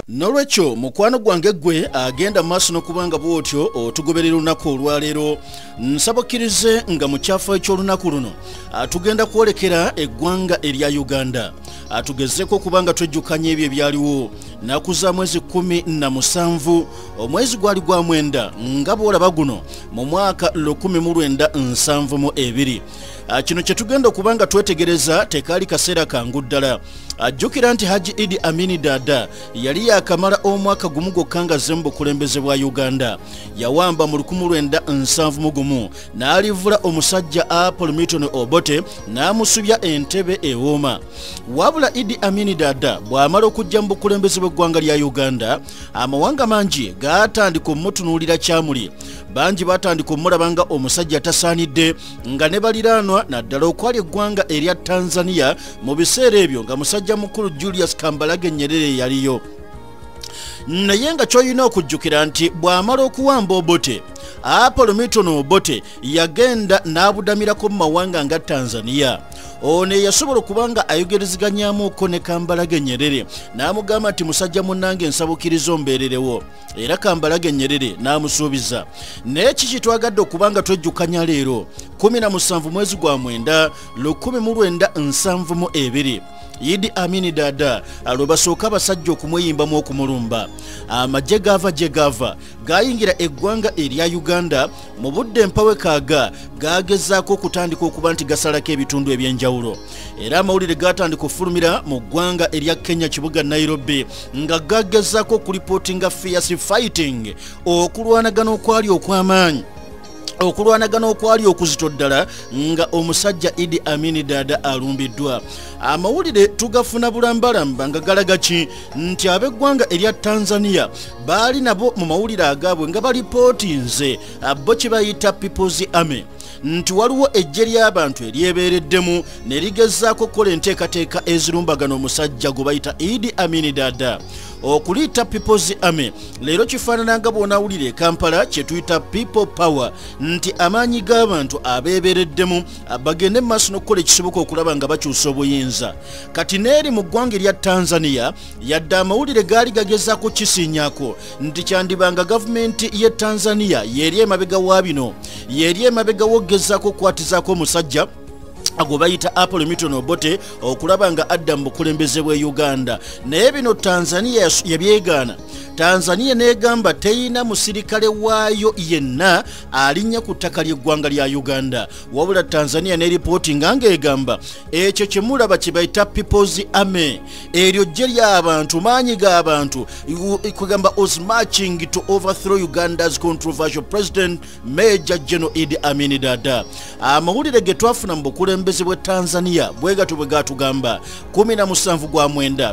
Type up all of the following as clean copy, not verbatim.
Nolwecho mukwano gwange gwe agenda maaso n'okubanga bw'otyo otugoberera olunaku olwaleero nsabakirize nga mu kyafa eky'olunaku luno tugenda kwolekera eggwanga erya Uganda atugezeko kubanga twejjukanya ebyo ebyaliwo nnaku za mwezi 17 omwezi gwali gwa mwenda nga bw'olaba guno mu mwaka 1972 kino kye tugenda okubanga twetegereza tekaali kaseera kangu ddala. Ajjukira nti Haji Idi Amin Dada yali yakamala omwaka gumu gwokka ng'azze mu bukulembeze bwa Uganda. Yawamba mu 1971 n'alivula omusajja Apollo Milton Obote n'amusubya entebe ewooma. Wabula Idi Amin Dada bw'amala okujja mu bukulembeze bw'eggwanga lya Uganda, amawanga mangi gaatandika okumutunuulira kyamuli. Bangi batandika omulaba nga omusajja tasaanidde nga ne baliraanwa naddala okwali eggwanga erya Tanzania mu biseera ebyo nga musajja mukulu Julius Kambarage Nyerere yaliyo. Naye nga ky'olina okujjukira nti bw'amala okuwamba Obote, Apollo Milton Obote yagenda n'abudamirako mu mawanga nga Tanzania. Ono yasobola okubanga ayogerezeganyaamuko ne Kambarage Nyerere n'amugamba nti musajja munnange nsabukiriza ombeererewo, era Kambarage Nyerere n'amusuubiza. Naye kiki twagadde okubanga twejjukanya leero 17 mwezi gwa mwenda 1972 Idi Amin Dada lwe basooka abasajja okumweyimbamu okumulumba. Amagye gaava gayingira eggwanga erya Uganda mu budde empawe kaaga gagezaako okutandika okuba nti gasalako ebitundu ebyenjawulo, era amawulire gatandika okufulumira mu ggwanga erya Kenya kibuga Nairobi nga gagezaako okulipootinga fierce fighting, okulwanagana okwali okw'amaanyi, okulwanagana okwali okuzito ddala nga omusajja Idi Amin Dada alumbiddwa. Amawulire tugafuna bulambalamba nga galaga ki nti ab'eggwanga erya Tanzania baali nabo mu mawulire agaabwe nga balipootinze bo kye bayita People's Army nti waliwo ejje ly'abantu eryebeereddemu ne ligezaako okukola enteekateeka ezirumbagana omusajja gwe bayita Idi Amin Dada. Okuliyita People's Army leero kifaanana nga bw'onaawulira e Kampala kye tuyita people power, nti amaanyi g'abantu abeebeereddemu bagende mu maaso n'okukola ekisoboka okulaba nga bakyusa obuyinza. Kati n'eri mu ggwanga erya Tanzania yadde amawulire gaali gagezaako kisiinyaako nti kyandibanga gavumenti y'e Tanzania yeeri emabega wa bino, yeeri emabega w'ogezaako okukwatizaako omusajja gwe bayita Apollo Milton Obote okulaba nga adda mu bukulembeze bw'e Uganda. Naye bino Tanzania yabyegaana. Tanzania negamba teyina musirikale waayo yenna alinnya ku ttaka ly'eggwanga lya Uganda. Wabula Tanzania ne reportinga ng'egamba ekyo kye mulaba kye bayita People's Army, eryo gye ly'abantu, maanyi g'abantu, kugamba was marching to overthrow Uganda's controversial president Major General Idi Amin Dada. Amawulire ge twafuna mu bukulembeze bwe Tanzania bwegato bwe gatugamba 17 gwa mwenda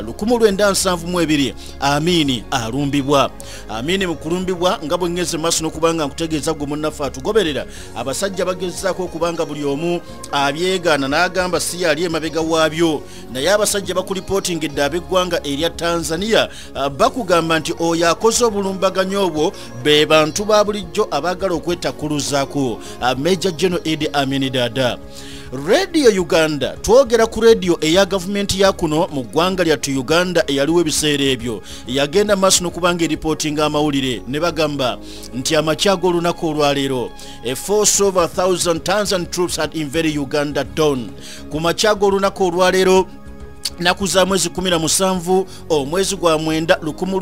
1972 Amin alumbi. Amin mu kulumbibwa nga bwe ngeze maaso n'okubanga nkutegeeza gwe munnaffe atugoberera, abasajja bagezaako okubanga buli omu abyegaana n'agamba si yali emabega waabyo. Naye abasajja bakulipootingedde ab'eggwanga erya Tanzania bakugamba nti oyo akoze obulumbaganyo obwo be bantu ba bulijjo abaagala okwetakuluzaako Major General Idi Amin Dada. Radio Uganda twogera ku radio eya gavumenti ya kuno mu ggwanga lyattu Uganda eyaliwo ebiseera ebyo yagenda maaso n'okubanga eripootinga amawulire ne bagamba nti amakyago olunaku olwaleero a force of 1,000 Tanzanian troops had invaded Uganda dawn. Ku makyago olunaku olwaleero naku za mwezi 17 omwezi gwa mwenda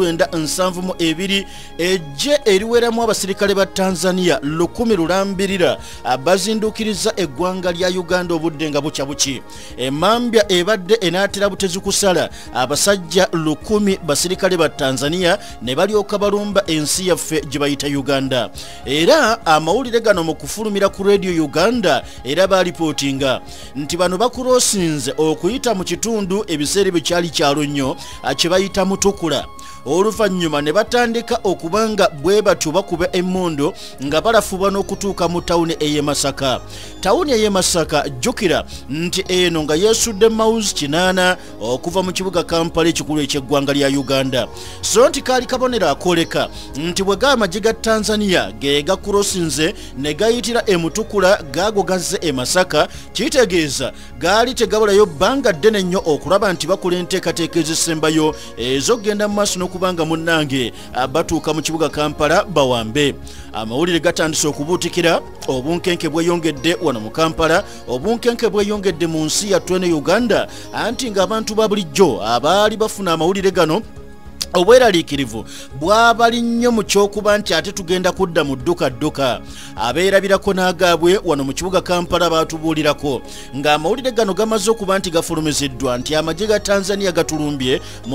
1972 ejje eriweramu abasirikale ba Tanzania 100 abazindukiriza eggwanga lya Uganda obudde nga bukya buki. Emambya ebadde enaatera butezi kusala abasajja 1000 basirikale ba Tanzania ne balyoka balumba ensi yaffe gye bayita Uganda. Era amawulire gano mu kufulumira ku Radio Uganda era balipootinga nti bano bakulosinze okuyita mu kitundu ebiseera bikyali kyalo nnyo kye bayita Mutukula. Oluvannyuma ne batandika okubanga bwe batyo bakuba emmondo nga balafuba n'okutuuka mu tawuni ey'e Masaka. Tawuni ey'e Masaka jjukira nti eno nga yeesudde mawuzi 8 okuva mu kibuga Kampala ekikulu eky'eggwanga lya Uganda. So nti kaali kabonero akooleka nti bwe g'amagye ga Tanzania ge gakulosinze ne gayitira e Mutukula gaago gazze e Masaka, kitegeeza gaali tegabulayo bbanga ddene nnyo okulaba nti bakola enteekateeka ezisembayo ez'okugenda mu maaso kubanga munnange batuuka mu kibuga Kampala bawambe. Amawulire gatandise okubuutikira obunkenke bweyongedde wano mu Kampala, obunkenke bweyongedde mu nsi yattu eno Uganda, anti ng'abantu ba bulijjo abaali bafuna amawulire gano obweraliikirivu bwabali nnyo mu kyokuba nti ate tugenda kudda mu dduka abeerabirako n'agaabwe wano mu kibuga Kampala baatubuulirako ng'amawulire gano gamaze okuba nti gafulumiziddwa nti amagye ga Tanzania gatulumbye mu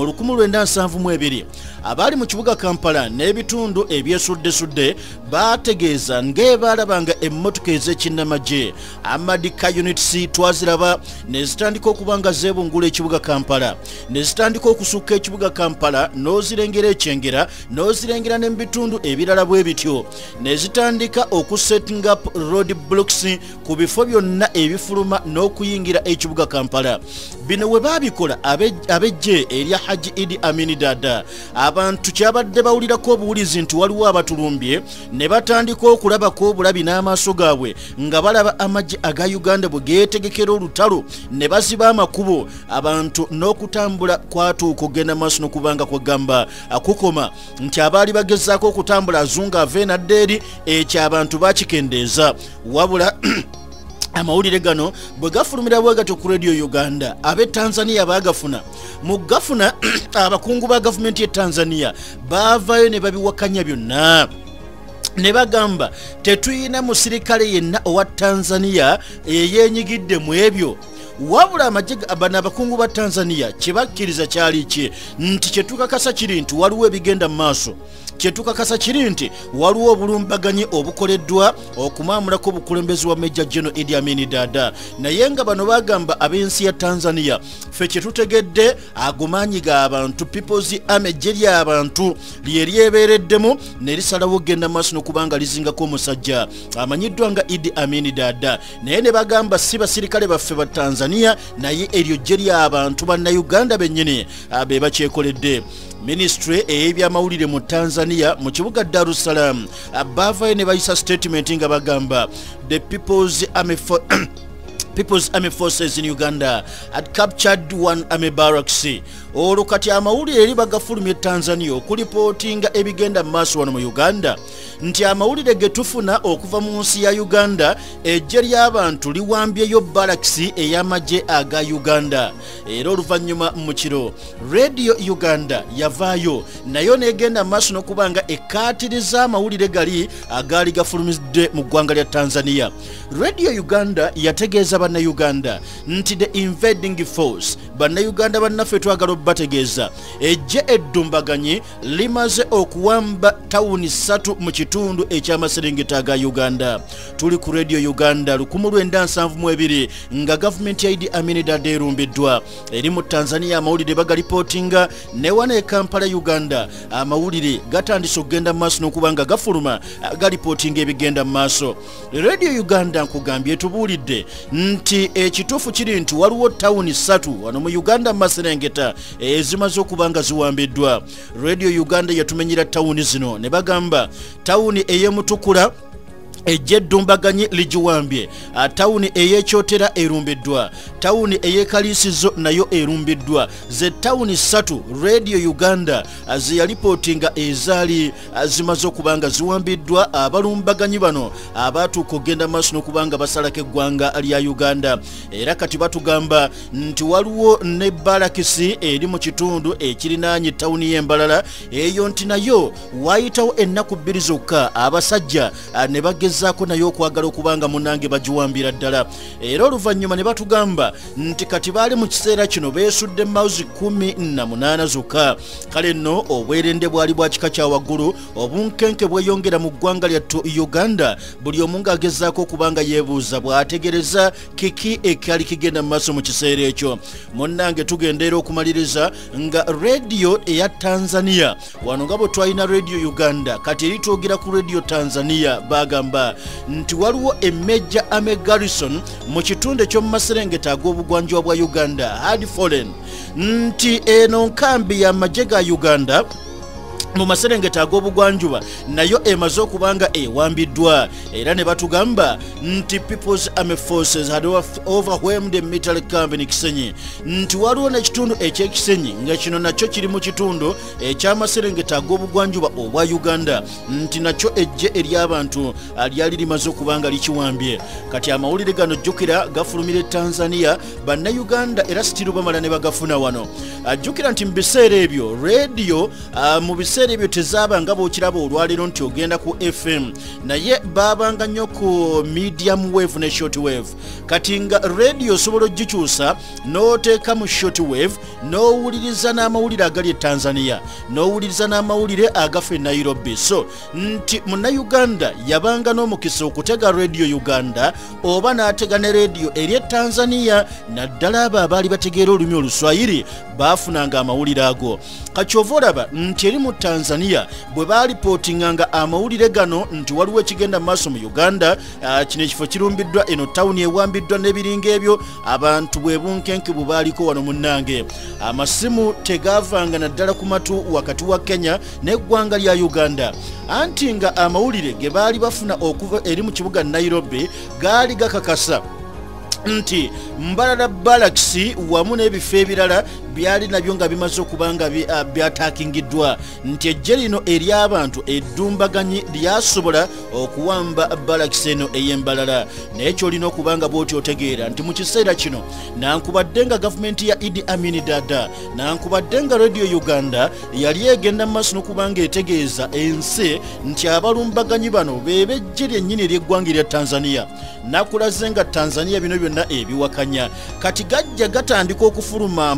1972. Abaali mu kibuga Kampala n'ebitundu ebyesuddesudde baategeeza ng'ebaalabanga emmotoka ez'ekinnamagye Amadika Units twaziraba ne zitandika okuba nga zeebungula ekibuga Kampala, ne zitandika okusukka ekibuga Kampala n'ozirengera ekyengera, n'ozirengera ne mu bitundu ebirala bwe bityo, ne zitandika okusetting up road blocks ku bifo byonna ebifuluma n'okuyingira ekibuga Kampala. Bino we baabikola abejje erya Haji Idi Amin Dada, abantu kyabadde bawulirako obuwulizi nti waliwo abatulumbye, ne batandika okulabako obulabi n'amaaso gaabwe nga balaba amagye aga Uganda bwe geetegekera olutalo, ne baziba amakubo, abantu n'okutambula kwatuuka okugenda maaso n'okubanga kwegamba akukoma nti abaali bagezaako okutambula azunga ave nadda eri ekyo abantu bakikendeeza. Wabula amawulire gano bwe gafulumira bwe gatyo ku Radio Uganda, ab'e Tanzania baagafuna. Mu gafuna abakungu ba gavumenti y'e Tanzania baavaayo ne babiwakanya byonna, ne bagamba tetuyina musirikale yenna owa Tanzania eyeenyigidde mu ebyo. Wabula amagye bano abakungu ba Tanzania kye bakkiriza kyali ki nti kye tukakasa kiri nti waliwo ebigenda mu maaso, kye tukakasa kiri nti waliwo obulumbaganyi obukoleddwa okumaamulako obukulembezi wa Major General Idi Amin Dada. Naye nga bano bagamba ab'ensi ya Tanzania ffe kye tutegedde agomaanyi g'abantu People's Army gye ly'abantu lye lyebeereddemu ne lisalawo genda maaso n'okubanga lizingako omusajja amanyiddwa nga Idi Amin Dada. Naye ne bagamba si basirikale baffe ba Tanzania naye eryo gye ly'abantu bannayuganda bennyini be bakyekoledde. Ministry ey'ebyamawulire mu Tanzania mu kibuga Dar es Salaam baavayo ne bayisa statement nga bagamba the People's Army Forces in Uganda had captured one army barracks. Olwo kati amawulire eri bagafulumye Tanzania okulipootinga ebigenda mu maaso wano mu Uganda nti amawulire ge tufuna okuva mu nsi ya Uganda ejje ly'abantu liwambyeyo barracks ey'amagye aga Uganda. Era oluvannyuma mu kiro Radio Uganda yavaayo nayo n'egenda mu maaso n'okubanga ekkaatiriza amawulire gali agaali gafulumidde mu ggwanga lya Tanzania. Radio Uganda yategeeza bannayuganda nti the invading force bannayuganda bannaffe twagala bategeeza ejje eddumbaganyi limaze okuwamba tawuni 3 mu kitundu eky'amaserengeta aga Uganda. Tuli ku Radio Uganda 1972 nga gavumenti ya Idi Amin Dada erumbiddwa. Eri mu Tanzania amawulire bagalipootinga ne wana e Kampala Uganda amawulire gatandise okugenda mu maaso n'okubanga gafuluma galipootinga ebigenda mu maaso. Radio Uganda nkugambye tubuulidde nti ekituufu kiri nti waliwo tawuni 3 wano mu Uganda mu maserengeta ezimaze okubanga ziwambiddwa. Radio Uganda yatumenyera tawuni zino ne bagamba tawuni ey'Emutukula ejjeddumbaganyi ligiwambye, tawuni ey'Ekyotera erumbiddwa, tawuni ey'Ekaliisizo nayo erumbiddwa. Ze tawuni 3 Radio Uganda zeyalipootinga ezaali zimaze okubanga ziwambiddwa abalumbaganyi bano abaatuuka okugenda maaso n'okubanga basalako eggwanga lya Uganda. Era kati batugamba nti waliwo ne barakisi eri mu kitundu ekirinaanye tawuni y'Embalala eyo nti nayo waayitawo ennaku 2 zokka abasajja ne bagezaako nayo okwagala okubanga munange bagiwambira ddala. Era oluvannyuma ne batugamba nti kati baali mu kiseera kino beesudde mawuzi 18 zokka. Kale nno obwerende bwali bwa kika kya waggulu, obunkenke bweyongera mu ggwanga lyattu Uganda, buli omu ng'agezaako okubanga yeebuuza bw'ategereza kiki ekyali kigenda mu maaso mu kiseera ekyo. Munnange tugenda era okumaliriza nga radio eya Tanzania wano nga bwe twalina Radio Uganda kati eri twogera ku Radio Tanzania bagamba nti waliwo Major Army Garrison mu kitundu eky'omu maserengeta ag'obugwanjuba bwa Uganda had fallen, nti eno nkambi y'amagye ga Uganda mu maserengeta ag'obugwanjuba nayo emaze okubanga ewambiddwa era ne batugamba nti People's Army Forces had overwhelmed the military camp in Kisenyi nti waliwo n'ekitundu eky'Ekisenyi nga kino nakyo kiri mu kitundu eky'amaserengeta ag'obugwanjuba obwa Uganda nti nakyo ejje ery'abantu lyali limaze okubanga likiwambye. Kati amawulire gano jjukira gafulumira Tanzania bannayuganda era sitiru bamala ne bagafuna wano. Jjukira nti mu biseera ebyo radio mu biseera ebyo tezaabanga bw'okiraba olwaleero nti ogenda ku FM naye baabanga nnyo ku medium wave ne short wave. Kati nga radio osobola ogikyusa n'oteeka mu short wave n'owuliriza n'amawulire agali e Tanzania n'owuliriza n'amawulire agafa e Nairobi. So nti munnayuganda yabanga n'omukisa okutega radio Uganda oba n'atega ne radio eri e Tanzania naddala abo abaali bategeera olulimi Oluswayiri baafunanga amawulire ago. Kakyova olaba nti eri mu Tanzania bwe baalipootinganga amawulire gano nti waliwo ekigenda mu maaso mu Uganda, kino ekifo kirumbiddwa eno tawuni ewambiddwa n'ebiringa ebyo, abantu bwe bunkenke bwe baaliko wano munnange. Amasimu tegaavanga naddala ku matu wakati wa Kenya n'eggwanga lya Uganda, anti nga amawulire ge baali bafuna okuva eri mu kibuga Nairobi gaali gakakasa nti Mbarara Barracks wamu n'ebifo ebirala byali nabyo nga bimaze okubanga byatakingiddwa nti ejje lino ery'abantu eddumbaganyi lyasobola okuwamba Barracks eno ey'Embarara. Naye kyolina okubanga bw'oti otegeera nti mu kiseera kino nankubadde nga gavumenti ya Idi Amin Dada nankubadde nga Radio Uganda yali egenda mu maaso n'okubanga etegeeza ensi nti abalumbaganyi bano bebejje lyennyini ery'eggwanga erya Tanzania. Nakulaze nga Tanzania bino byonna ebiwakanya kati gajja gatandika okufuluma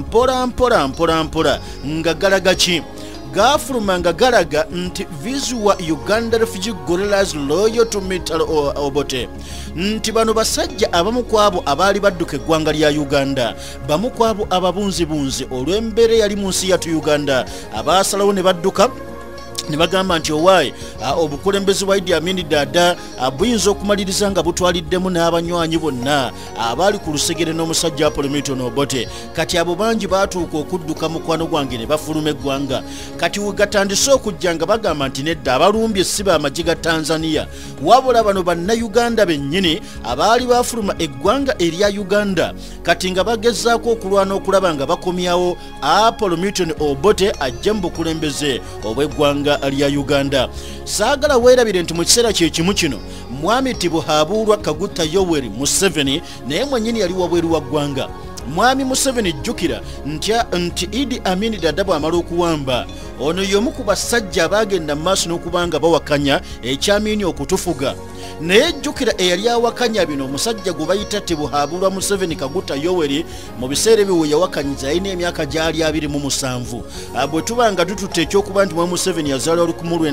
mpola nga galaga ki? Gafuluma nga galaga nti Visual Uganda Refugee Guerrillas loyal to Military Obote nti bano basajja abamu kwabo abaali badduka eggwanga lya Uganda, bamu kwabo ababunzibunzi olw'embeera yali mu nsi yatu Uganda, abaasalawo ne badduka ne bagamba nti owaayi obukulembeze bwa Idi Amin Dada buyinza okumaliriza nga butwaliddemu n'abanywanyi bonna abaali ku lusegere n'omusajja Apollo Milton Obote. Kati abo bangi baatuuka okudduka mukwano gwange ne bafuluma eggwanga. Kati wegatandise okujja nga bagamba nti nedda abalumbye si b'amagye ga Tanzania wabula bano bannayuganda bennyini abaali bafuluma eggwanga erya Uganda, kati nga bagezaako okulwana okulaba nga bakomyawo Apollo Milton Obote ajja mu bukulembeze obw'eggwanga lya Uganda. Saagala weerabire nti mu kiseera kye kimu kino mwami Tibuhaburwa Kaguta Yoweri Museveni naye mwennyini yali wabweru wa ggwanga. Mwami Museveni jjukira nti Idi Amin Dada bw'amala okuwamba ono y'omu ku basajja abaagenda mu maaso n'okubanga bawakanya ekyamini okutufuga. Naye jjukira eyali awakanya bino omusajja gwe bayita Tibuhaburwa Museveni Kaguta Yoweri mu biseera ebyo we yawakanyiza yalina emyaka gyali 27. Bwe tuba nga tututte ekyokuba nti Mwami Museveni yazaalwa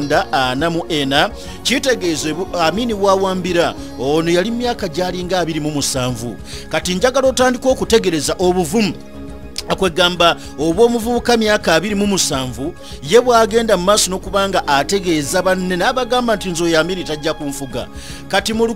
1944 kitegeeza Amini wawambira ono yali myaka gyali nga 27. Kati njagala otandika okutegereza obuvumu akwegamba obw'omuvubuka myaka 27 ye bwagenda mu maaso n'okubanga ategeeza banne n'abagamba nti nze oyo Amini tajja kunfuga. Kati mu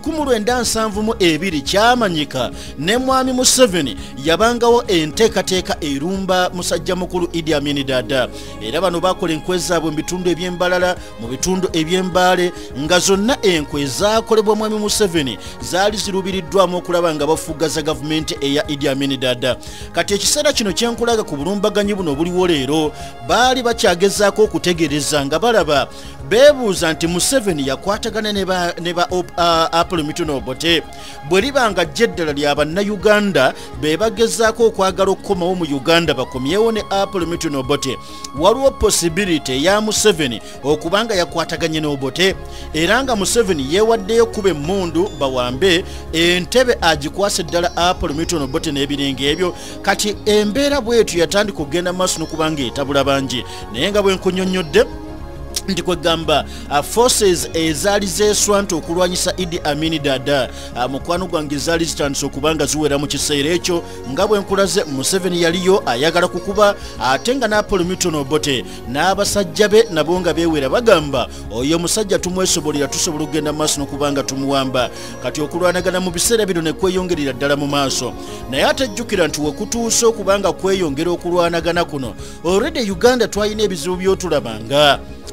1972 kyamanyika ne Mwami Museveni yabangawo enteekateeka erumba musajja mukulu Idi Amin Dada, era bano bakola enkwe zaabwe mu bitundu eby'Embalala, mu bitundu eby'Embale, nga zonna enkwe zaakolebwa Mwami Museveni zaali zirubiriddwamu okulaba nga bafugaza gavumenti eya Idi Amin Dada. Kati ekiseera kino kyenkulaga ku bulumbaganyi buno obuliwo leero baali bakyagezaako okutegereza nga balaba beebuuza nti Museveni yakwatagana ne ba Apollo Milton Obote bwe liba nga jjeddala lya bannayuganda be bagezaako okwagala okukomawo mu Uganda bakomyewo ne Apollo Milton Obote, waliwo possibility ya Museveni okubanga yakwataganye n'Obote era nga Museveni yeewaddeyo kuba emmundu bawambe entebe agikwase ddala Apollo Milton Obote n'ebiringa ebyo. Kati embeera bwetu yatandika okugenda maaso n'okubanga etabula bangi, naye nga bwe nkunyonnyodde nti kwegamba forces ezaali zeeswanta okulwanyisa Idi Amin Dada mukwano gwange zaali zitandise okubanga ziwera mu kiseera ekyo. Nga bwe nkulaze Museveni yaliyo ayagala kukuba ate nga n'Apollo Milton Obote n'abasajja be nabo nga beewera bagamba oyo musajja tumwesobolera tusobola okugenda maaso n'okubanga tumuwamba. Kati okulwanagana mu biseera bino ne kweyongerera ddala mu maaso, naye ate jjukira nti wekutuuse okubanga kweyongera okulwanagana kuno already Uganda twalina ebizibu by'otulabanga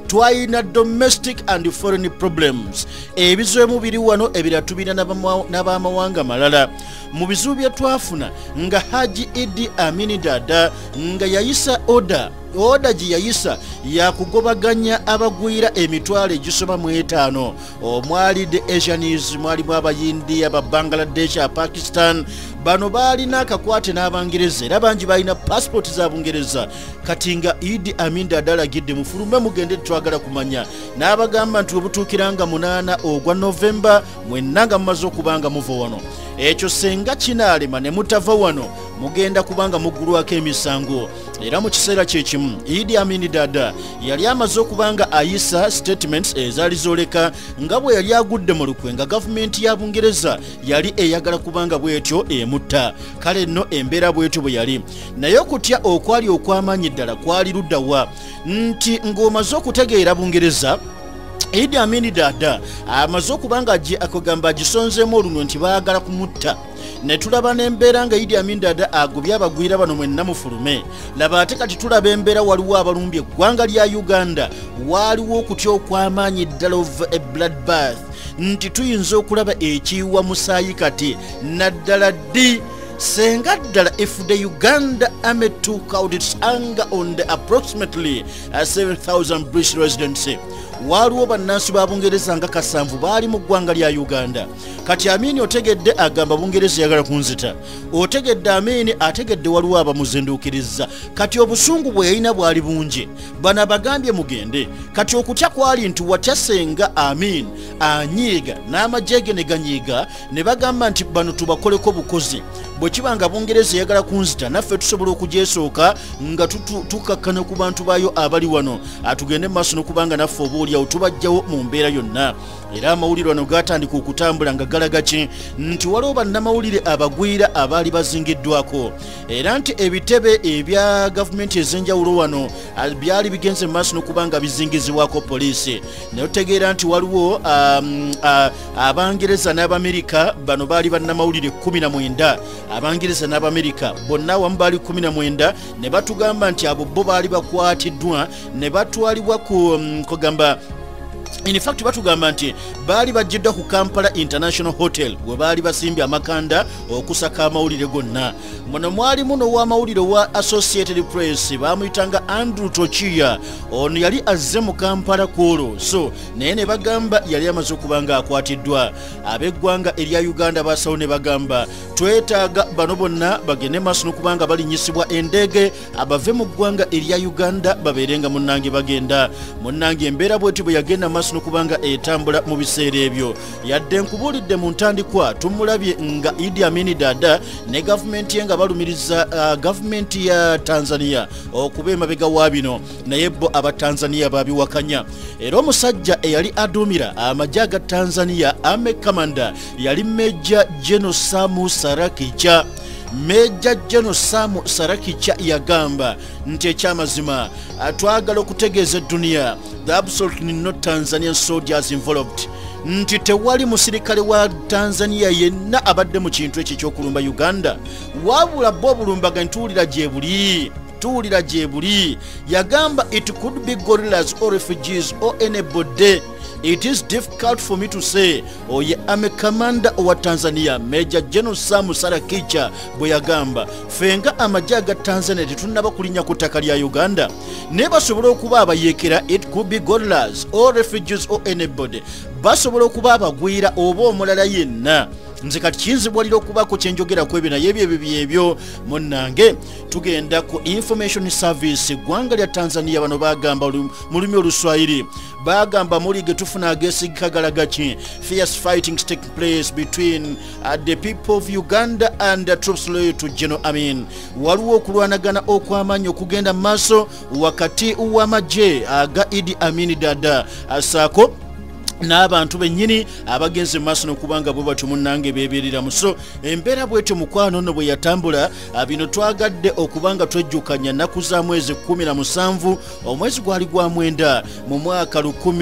twalina domestic and foreign problems ebizibu biri wano ebiratubira n'abamawanga malala mu bizibu bye twafuna nga Haji Idi Amin Dada nga yayisa oda gye yayisa yakugobaganya abagwira emitwalo egisoma mu 5 omwali the Asians mwalimu abayindi aba Bangladesh aba Pakistan bano balina akakwate n'abangereza era bangi balina passport za Bungereza kati nga Idi Amin Dada alagidde mufulume mugende twagala kumanya n'abagamba nti obutuukiranga 8 ogwa November mwenanga mumaze okubanga muva wano ekyo senga kinaalema ne mutava wano mugenda kubanga mugulwako emisango era mu kiseera kyekimu Idi Amin Dada yali amaze okubanga ayisa statements ezaali zoleka nga bwe yali agudde mu lukwe nga gavumenti ya Bungereza yali eyagala kubanga bwetyo emutta kale nno embeera bwetyo bwe yali naye okutya okwali okw'amaanyi ddala kwali luddawa nti ng'omaze okutegeera Bungereza Idi Amin Dada amaze okubanga akogamba agisonzeemu olunwe nti baagala kumutta ne tulaba n'embeera nga Idi Amin Dada agobye abagwira bano mwenna mufulume laba ate kati tulaba embeera waliwo abalumbye eggwanga lya Uganda waliwo okutya okw'amaanyi ddala of a bloodbath nti tuyinza okulaba ekiyiwa musaayi kati naddala ddi senga ddala if the Uganda army took out its anger on the approximately 7,000 British residents waliwo bannansi ba Bungereza nga 7 baali mu ggwanga lya Uganda kati Amin otegedde agamba Bungereza yagala kunzita otegedde Amin ategedde waliwo abamuzinduukiriza kati obusungu bwe yalina bwali bungi bana bagambye mugende kati okutya kwali nti watya senga Amin anyiiga n'amajege ne ganyiiga ne bagamba nti bano tubakoleko bukozi bwe kibanga Bungereza yagala kunzita naffe tusobola okugyesooka nga tukakkana ku bantu baayo abali wano atugende maaso n'okubanga naffe obaolyawo tubajjawo mu mbeera yonna era amawulire wano gatandika okutambula nga galaga ki nti waliwo bannamawulire abagwira abaali bazingiddwako era nti ebitebe ebya gavumenti ez'enjawulo wano byali bigenze mu maaso n'okubanga bizingizibwako poliisi naye otegeera nti waliwo Abangereza n'Abamerika bano baali bannamawulire 19 Abangereza n'Abamerika bonna awamu baali 19 ne batugamba nti abo bo baali bakwatiddwa ne batwalibwa kugamba in fact batugamba nti baali bajjiddwa ku Kampala International Hotel we baali basimbye amakanda okusaka amawulire gonna muno mwalimu n'ow'amawulire wa Associated Press bamuyitanga Andrew Tochia ono yali azze mu Kampala kwolwo so naye ne bagamba yali amaze okubanga akwatiddwa ab'eggwanga erya Uganda basawo ne bagamba twetaaga bano bonna bagende maaso n'okubanga balinyisibwa endege abave mu ggwanga erya Uganda babeerenga munnange bagenda munnange embeera bweti bwe yagenda maaso n'okubanga etambula mu biseera ebyo yadde nkubuulidde mu ntandikwa tumulabye nga Idi Amin Dada ne gavumenti ye nga balumiriza gavumenti ya Tanzania okuba emabega wa bino naye bo Abatanzania babiwakanya era omusajja eyali aduumira amagye aga Tanzania Army Commander yali Major General Samu Sarakicha Major General Samu Sarakicha yagamba nti ekyamazima twagala okutegeeza dunia the absolutely not Tanzanian soldiers involved nti tewali musirikale wa Tanzania yenna abadde mu kintu ekyo ky'okulumba Uganda wabula bo bulumbaga tuwulira gye buli yagamba it could be guerrillas or refugees or anybody. It is difficult for me to say oye Army Commander wa Tanzania Major General Samu Sarakicha bwe yagamba fenga amagye aga Tanzania tetunnaba kulinnya ku ttaka lya Uganda ne basobola okuba abayekera it could be guerrillas or refugees or anybody basobola okuba abagwira oba omulala yenna nze kati kiyinzibwalira okubaako kyenjogera ku ebyo naye ebyo munnange tugenda ku information service eggwanga lya Tanzania bano bagamba mu lulimi Oluswayiri bagamba muli ge tufuna ageesigikagala gaki fierce fighting taking place between the people of Uganda and the troops loyal to General Amin waliwo okulwanagana okw'amaanyi okugenda mu maaso wakati w'amagye aga Idi Amin Dada asaako n'abantu bennyini abagenze maaso n'okubanga bwe batyo munnange beebeereramu. So embeera bwetyo mukwano nno bwe yatambula, bino twagadde okubanga twejjukanya nnaku za mwezi 17 omwezi gwali gwa mwenda mu mwaka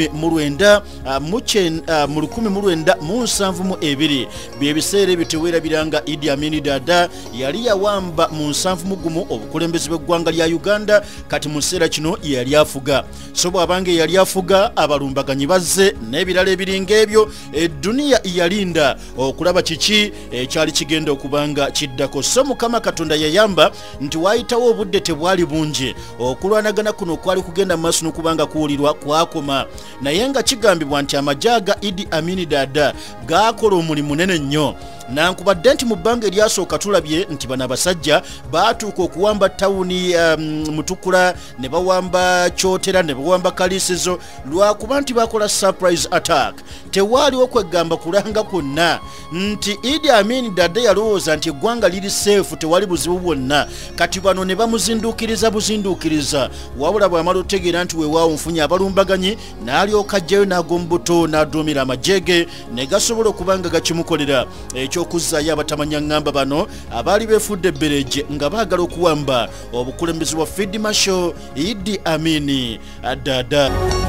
1972 bye biseera ebyo teweerabiranga Idi Amin Dada yali yawamba mu 71 obukulembeze bw'eggwanga lya Uganda, kati mu kiseera kino yali afuga. So bw'abanga yali afuga abalumbaganyi bazze n'ebirala ebiringa ebyo, edduniya yalinda okulaba kiki ekyali kigenda okubanga kiddako. So Mukama Katonda yayamba nti waayitawo obudde tebwali bungi, okulwanagana kuno kwali kugenda maaso n'okubanga kuwulirwa kwakoma, naye nga kigambibwa nti amagye ga Idi Amin Dada gaakola omulimu munene nnyo. Nankubadde nti mu bbanga eryasooka tulabye nti bano abasajja baatuuka okuwamba tawuni Mutukula, ne bawamba Kyotera, ne bawamba Kalisizo, lwakuba nti bakola surprise attack. Tewaaliwo kwegamba kulanga kwonna nti Idi Amin Dada yalowooza nti eggwanga liri seefu, tewali buzibu bwonna. Kati bano ne bamuzinduukiriza wabula bw'amala otegeera nti weewaawo nfunye abalumbaganyi, n'alyoka ajjayo n'agombuto n'aduumira amagye ge ne gasobola okubanga gakimukolera ekyokuzzaayo abatamanya ngamba bano abaali beefudde ebbereje nga baagala okuwamba obukulembeze bwa Field Marshal Idi Amin Dada.